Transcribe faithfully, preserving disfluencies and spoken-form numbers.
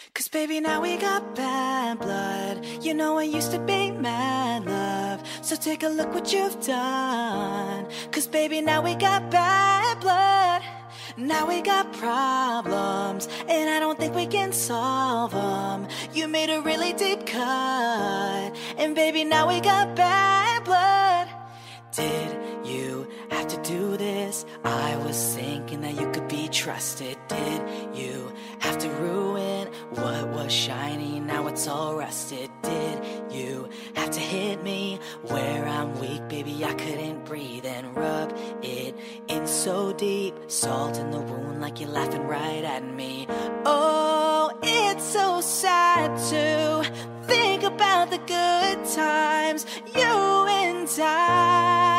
Cause baby, now we got bad blood. You know I used to be mad love. So take a look what you've done. Cause baby, now we got bad blood. Now we got problems, and I don't think we can solve them. You made a really deep cut, and baby, now we got bad blood. Did you have to do this? I was thinking that you could be trusted. Did you have to ruin what was shiny? Now it's all rusted. Did you have to hit me where I'm weak? Baby, I couldn't breathe, and rub it in so deep. Salt in the wound like you're laughing right at me. Oh, it's so sad to think about the good times you and I